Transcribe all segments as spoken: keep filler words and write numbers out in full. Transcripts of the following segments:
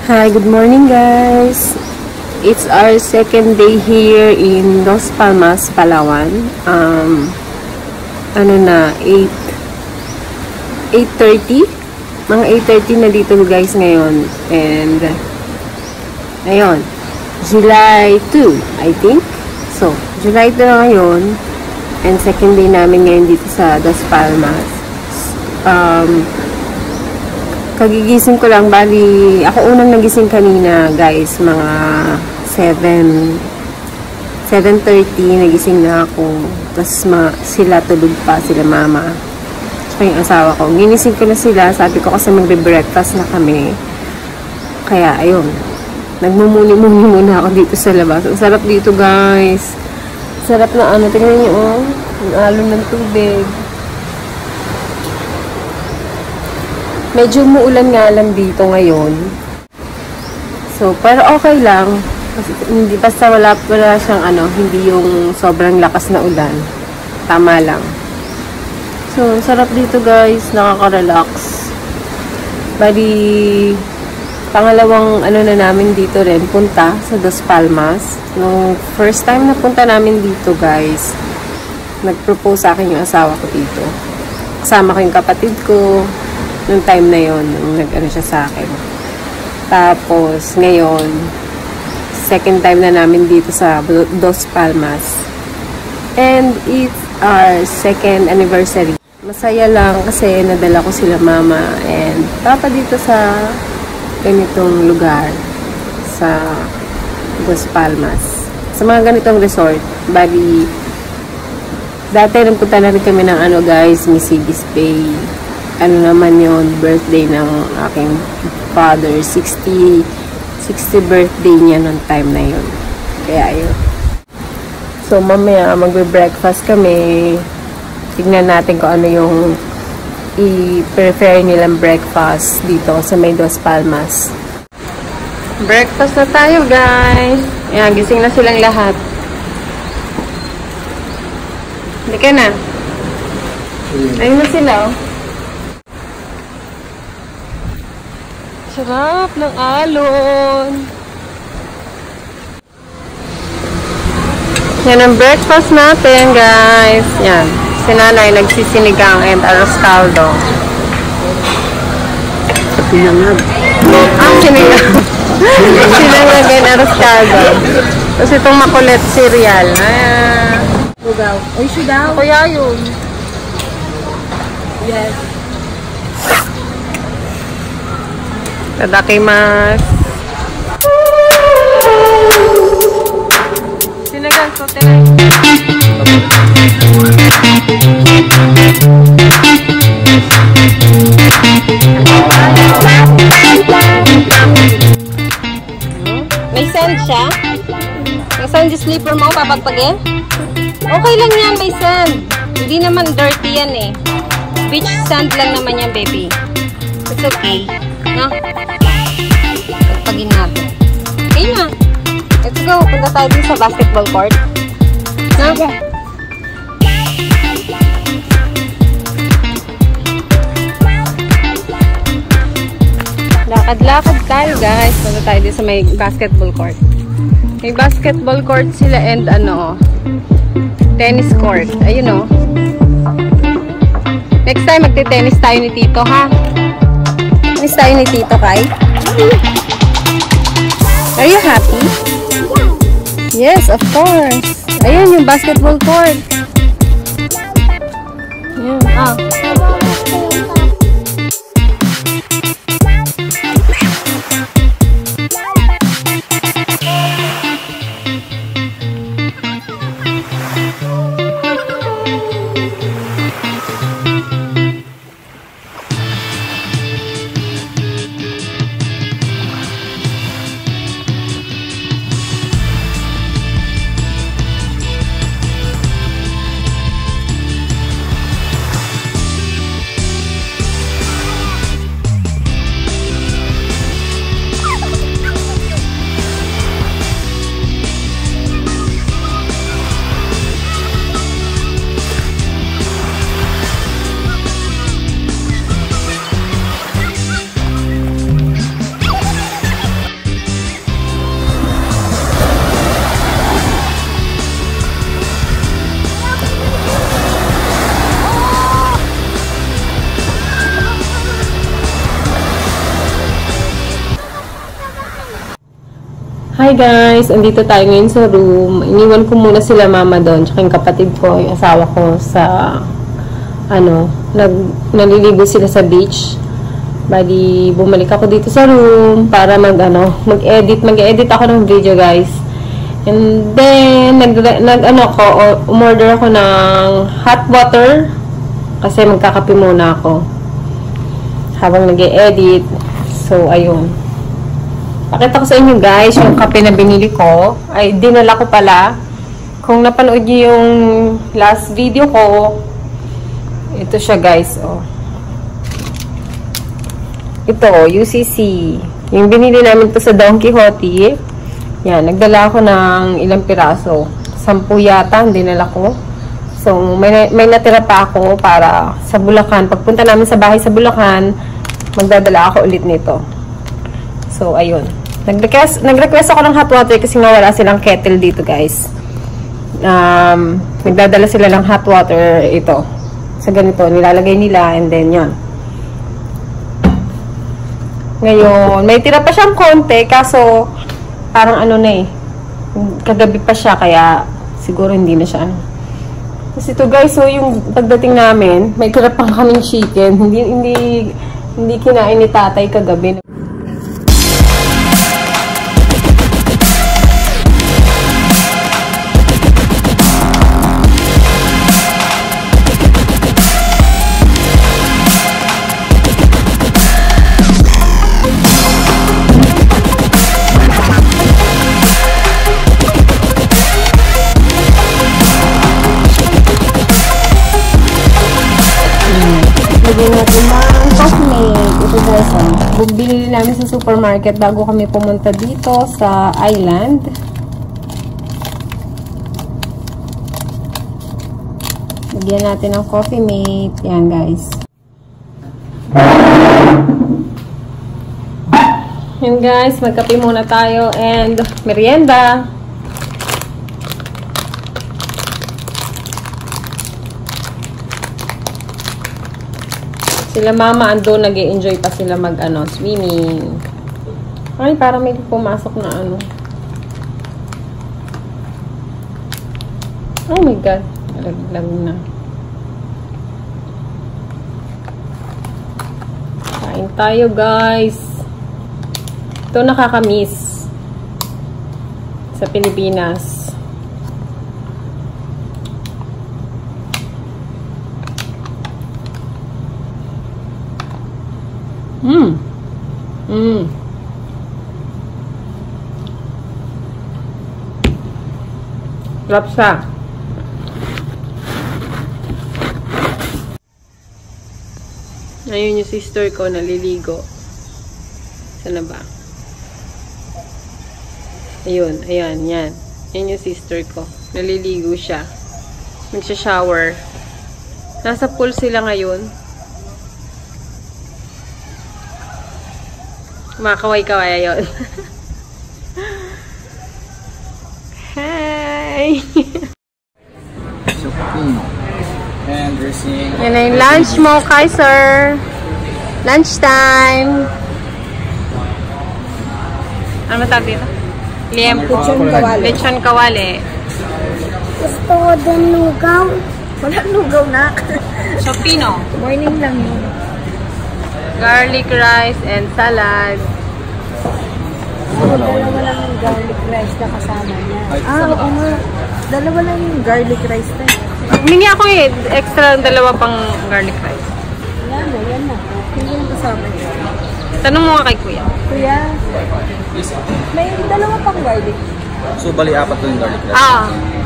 Hi, good morning guys. It's our second day here in Dos Palmas, Palawan. Um, ano na, eight thirty? Mga eight thirty na dito guys ngayon. And, ayun, July two, I think. So, July two na ngayon. And second day namin ngayon dito sa Dos Palmas. Um, kagigising ko lang, bali, ako unang nagising kanina, guys, mga seven thirty, nagising na ako. Tapos, sila tulog pa, sila mama. Tsaka yung asawa ko. Ginising ko na sila, sabi ko kasi magbe-breakfast na kami. Kaya, ayun, nagmumuni-muni muna ako dito sa labas. Ang sarap dito, guys. Sarap na ano, tingnan nyo, oh. Ang alon ng tubig. Medyo muulan nga lang dito ngayon. So, pero okay lang. Kasi, hindi, basta wala, wala siyang ano, hindi yung sobrang lakas na ulan. Tama lang. So, sarap dito guys. Nakaka-relax. Bali, pangalawang ano na namin dito rin, punta sa Dos Palmas. Nung first time na punta namin dito guys, nag-propose sa akin yung asawa ko dito. Kasama ko yung kapatid ko. Nung time na yon, nag-ano siya sa akin. Tapos, ngayon, second time na namin dito sa Dos Palmas. And it's our second anniversary. Masaya lang kasi nadala ko sila mama and papa dito sa ganitong lugar sa Dos Palmas. Sa mga ganitong resort, bali, dati nagpunta na rin kami ng ano guys, Mercedes Bay. Ano naman yon, birthday ng aking father, sixty birthday niya noong time na yun. Kaya yun. So mamaya magbe-breakfast kami. Tignan natin kung ano yung i-prefer nilang breakfast dito sa may Dos Palmas. Breakfast na tayo guys. Ayan, gising na silang lahat. Hindi ka na. Ayun na sila oh. Sarap ng alon. Yan ang breakfast natin, guys. Yan. Si nanay nagsisinigang and arroz caldo. Sinangag. Ah, sinangag. Sinangag and arroz caldo. Tapos itong makulit cereal. Ah. Lugaw. Oy, sudaw. Kuya yun. Yes. Tadakimasu. Sinagan ko tinay. May sand siya? May sand yung slipper mo, papagpagin? Okay lang yan, may sand. Hindi naman dirty yan eh. Beach sand lang naman yan, baby. It's okay. No? Pagpagin natin. Okay na. Let's go. Punta tayo din sa basketball court. No? Okay. Lakad-lakad tayo guys. Punta tayo din sa may basketball court. May basketball court sila and ano, tennis court. Ayun o. Next time magte-tennis tayo ni Tito ha. Tennis tayo ni Tito Kai. Are you happy? Yes, of course. Ayun yung basketball court. Ayun. Ah. Hi guys! Andito tayo ngayon sa room. Iniwan ko muna sila mama doon, tsaka yung kapatid ko, yung asawa ko sa ano, nag, naliligo sila sa beach. Bali, bumalik ako dito sa room para mag ano, mag-edit, mag-edit ako ng video guys. And then, nag, nag ano ko, umorder ako ng hot water kasi magkakape muna ako habang nag-edit. So, ayun. Pakita ko sa inyo guys, yung kape na binili ko, ay dinala ko pala. Kung napanood niyo yung last video ko, ito siya guys, oh. Ito, U C C. Yung binili namin to sa Don Quixote. Yan, nagdala ako ng ilang piraso. Sampu yata, dinala ko. So, may, may natira pa ako para sa Bulacan. Pagpunta namin sa bahay sa Bulacan, magdadala ako ulit nito. So, ayun. Nag-request, nag-request ako ng hot water kasi nga wala silang kettle dito, guys. Um, nagdadala sila ng hot water ito. Sa ganito, nilalagay nila and then yon. Ngayon, may tira pa siyang konti kaso parang ano na eh. Kagabi pa siya kaya siguro hindi na siya ano. Kasi ito guys, so yung pagdating namin, may tira pa kaming chicken. Hindi, hindi, hindi kinain ni tatay kagabi. Lagyan natin ng coffee mate. Ito guys, oh. Bumili namin sa supermarket bago kami pumunta dito sa island. Lagyan natin ng coffee mate. Yan guys. Yan guys, magkape muna tayo and merienda. Sila mama ando, nag-e-enjoy pa sila mag ano, swimming. Ay, parang may pumasok na ano. Oh my god, nalaglag na. Kain tayo guys. Ito nakakamiss sa Pilipinas. Mm. Mm. Sarap siya. Ayun yung sister ko naliligo. Sana ba? Ayun, ayan, yan. Yan yung sister ko. Naliligo siya. Nagsha-shower. Nasa pool sila ngayon. Makaway-kaway yun. Hi! And we're seeing... Yan na yung lunch mo, Kaiser. Lunch time. Ano matawag dito? Liempo. Lechon kawali. Lechon kawali. Gusto ko din lugaw. Wala lugaw na. So, pino. Morning lang yun. Garlic rice and salad. Dalawa lang yung garlic rice na kasama niya. Ah, oo nga. Dalawa lang yung garlic rice na yun. Humingi ako eh. Extra dalawa pang garlic rice. Yan na, yan na. Hindi yung kasama niya. Tanong mo nga kay kuya. Kuya, may dalawa pang garlic. So, bali apat yung garlic rice. Ah.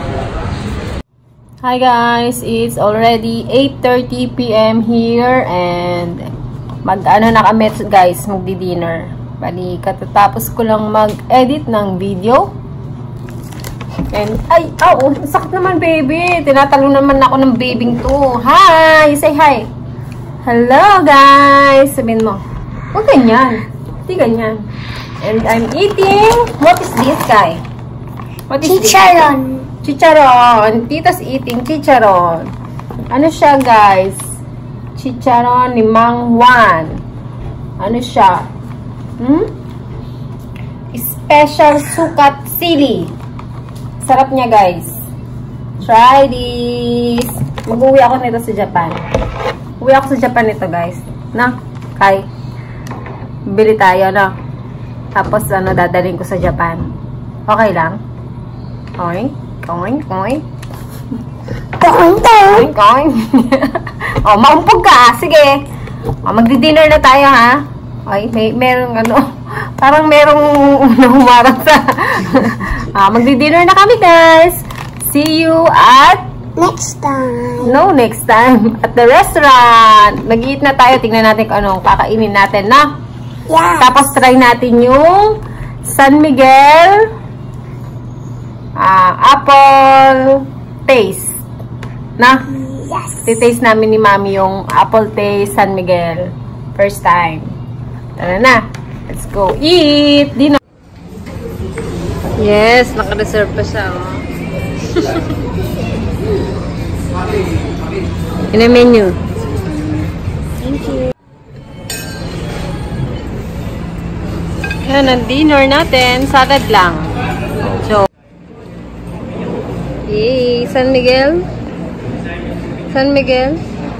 Hi guys, it's already eight thirty p m here and mag-ano na kami guys, magdi-dinner. Bali, katatapos ko lang mag-edit ng video. And, ay, oh, sakit naman baby. Tinatalo naman ako ng babing to. Hi! Say hi! Hello guys! Sabihin mo. Huwag ganyan. Hindi ganyan. And I'm eating, what is this guy? What is Chicharon. this? Chicharon. Tita's eating chicharon. Ano siya guys? Chicharon ni Mang Juan. Ano siya? Hmm? Is special sukat sili. Sarap niya, guys. Try this. Mag-uwi ako nito sa Japan. Uwi ako sa Japan nito, guys. Na, Kai. Bili tayo, no? Tapos, ano, dadaling ko sa Japan. Okay lang? Oink, oink, oink. Oink, oink, oink. O, maumpog ka, sige. O, magdi-dinner na tayo, ha? Ay, may, merong, ano, parang merong humarap sa... ah, magdi-dinner na kami, guys. See you at... Next time. No, next time. At the restaurant. Mag-eat na tayo. Tingnan natin kung anong kakainin natin, na? Yes. Tapos try natin yung San Miguel uh, apple taste. Na? Yes. Titaste namin ni Mami yung apple taste San Miguel. First time. Tara na. Let's go eat. Dinner. Yes, naka-reserve pa siya. Oh. In a menu. Thank you. Yan, ang dinner natin. Salad lang. So, yay! San Miguel. San Miguel.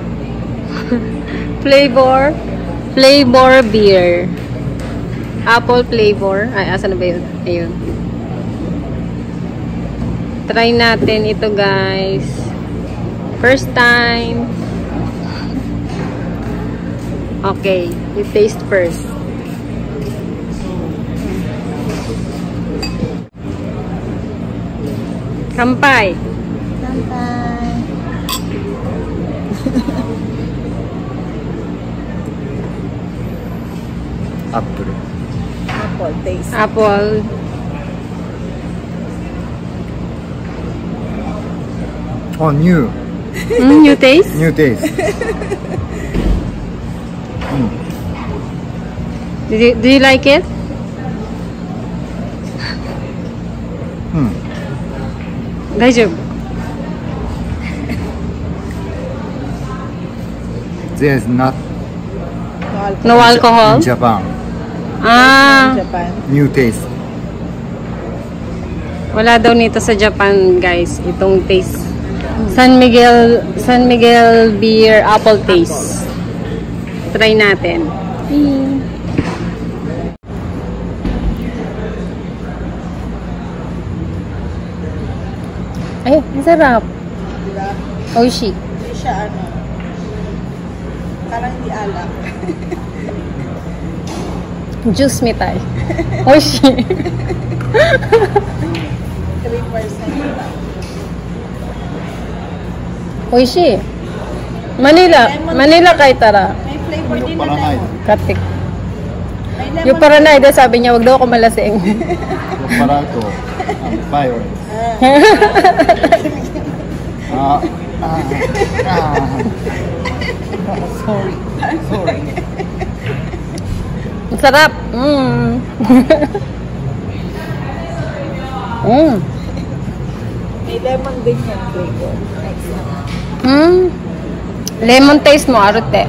Flavor. Flavor beer. Apple flavor. Ay, asan na ba yun? Ayun. Try natin ito, guys. First time. Okay. You taste first. Kampai. Bye-bye. Apple. Apple taste. Apple. Oh, new. Mm, new taste? New taste. mm. Do you, do you like it? Hmm. Daijoubu. There's not No alcohol? in Japan. Ah, Japan. New taste. wala daw nito sa Japan, guys. Itong taste. San Miguel, San Miguel beer apple taste. Try natin. Ay, ang sarap. Diba? Oishi. Hindi siya ano. Parang hindi alak. Juice mitai. Oishi. three percent lang. Oishi. Manila. Manila kay tara. May flavor din na Paranay. lemon. Katik. May lemon. Yung paranay, daw sabi niya, wag daw ako malasing. Yung parato. Um, fire. Ah. Ah. Ah. Sorry. Sorry. Ang sarap. Mm. mm. May lemon din yung flavor. Next na. Mm. Lemon taste mo, arute.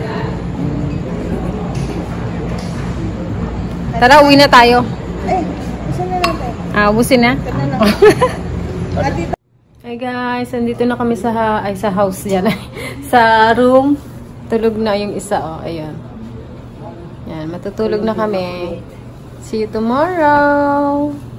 Tara, uwi na tayo. Eh, gusto na natin. Ah, ubusin na. Ito na lang. Ate, Hi guys, andito na kami sa ha ay sa house diyan. Sa room. Tulog na yung isa, oh, ayun. Yan, matutulog na kami. See you tomorrow.